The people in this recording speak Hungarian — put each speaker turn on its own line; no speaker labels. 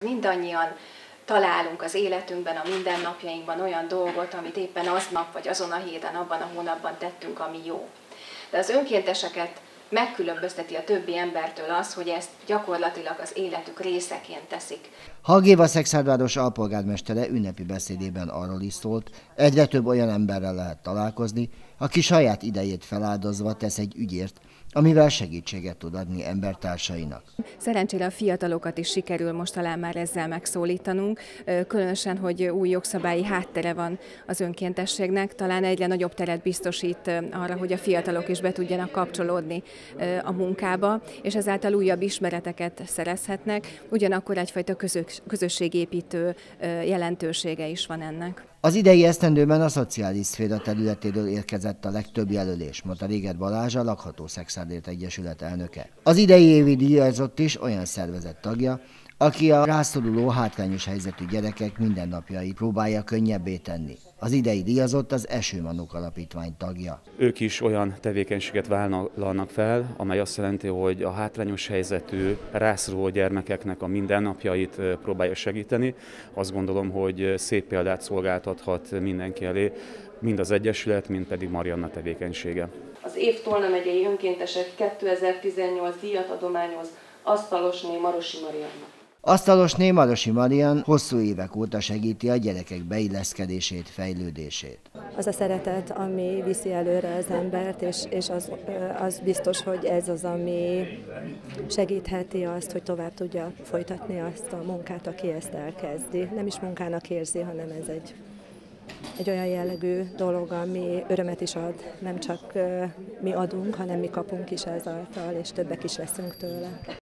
Mindannyian találunk az életünkben, a mindennapjainkban olyan dolgot, amit éppen aznap vagy azon a héten, abban a hónapban tettünk, ami jó. De az önkénteseket megkülönbözteti a többi embertől az, hogy ezt gyakorlatilag az életük részeként teszik.
Hag Éva Szekszárd alpolgármestere ünnepi beszédében arról is szólt, egyre több olyan emberrel lehet találkozni, aki saját idejét feláldozva tesz egy ügyért, amivel segítséget tud adni embertársainak.
Szerencsére a fiatalokat is sikerül most talán már ezzel megszólítanunk, különösen, hogy új jogszabályi háttere van az önkéntességnek, talán egyre nagyobb teret biztosít arra, hogy a fiatalok is be tudjanak kapcsolódni a munkába, és ezáltal újabb ismereteket szerezhetnek, ugyanakkor egyfajta közösségépítő jelentősége is van ennek.
Az idei esztendőben a szociális szféra területéről érkezett a legtöbb jelölés, mondta Réget Balázs, a Lakható Szekszárd Egyesület elnöke. Az idei évi díjazott is olyan szervezet tagja, aki a rászoruló, hátrányos helyzetű gyerekek mindennapjait próbálja könnyebbé tenni. Az idei díjazott az Esőmanok Alapítvány tagja.
Ők is olyan tevékenységet vállalnak fel, amely azt jelenti, hogy a hátrányos helyzetű, rászoruló gyermekeknek a mindennapjait próbálja segíteni. Azt gondolom, hogy szép példát szolgáltathat mindenki elé, mind az Egyesület, mind pedig Marianna tevékenysége.
Az év Tolna megyei önkéntesek 2018 díjat adományoz Asztalosné Marosi Mariannak.
Asztalosné Marosi Marian hosszú évek óta segíti a gyerekek beilleszkedését, fejlődését.
Az a szeretet, ami viszi előre az embert, és az biztos, hogy ez az, ami segítheti azt, hogy tovább tudja folytatni azt a munkát, aki ezt elkezdi. Nem is munkának érzi, hanem ez egy olyan jellegű dolog, ami örömet is ad. Nem csak mi adunk, hanem mi kapunk is ezáltal, és többek is leszünk tőle.